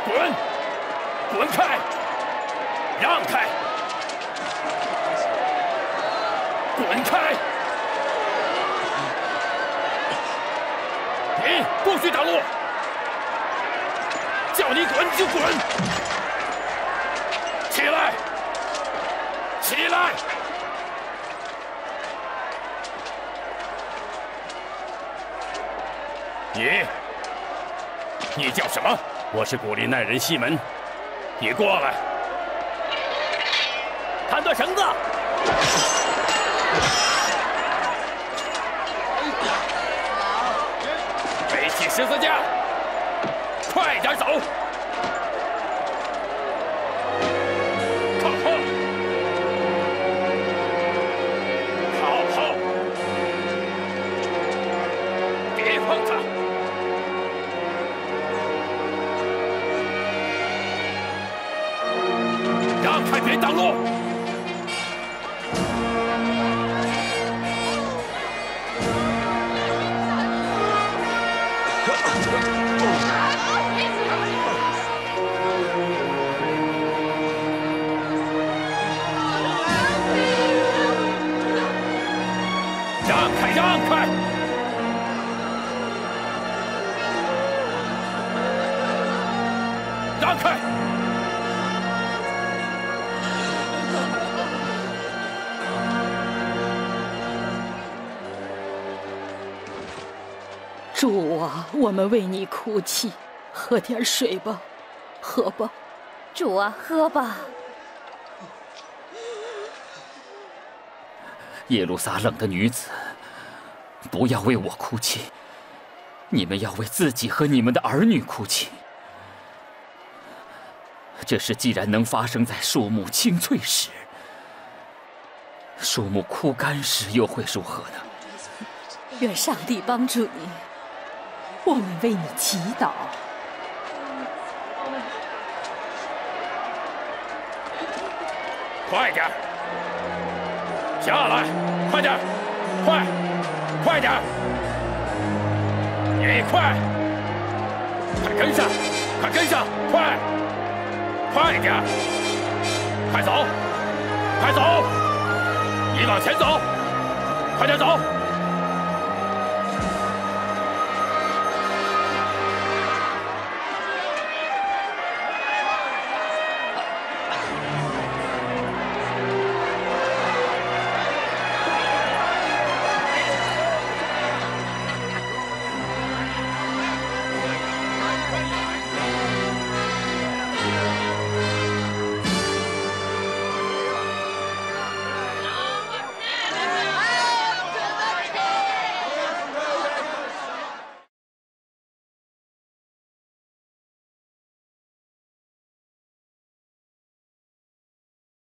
滚！滚开！让开！滚开！你不许挡路！叫你滚你就滚！起来！起来！你叫什么？我是古林奈人西门。你过来。砍断绳子。背起十字架，快点走。靠后。靠后。别碰他。让开，别挡路！让开，让开！让开！ 主啊，我们为你哭泣，喝点水吧，喝吧。 主啊，喝吧。 耶路撒冷的女子，不要为我哭泣，你们要为自己和你们的儿女哭泣。这事既然能发生在树木青翠时，树木枯干时又会如何呢？ 愿上帝帮助你，我们为你祈祷。 快点！下来，快点！快点！你快！快跟上！快跟上！快点！快走！快走！你往前走！快点走！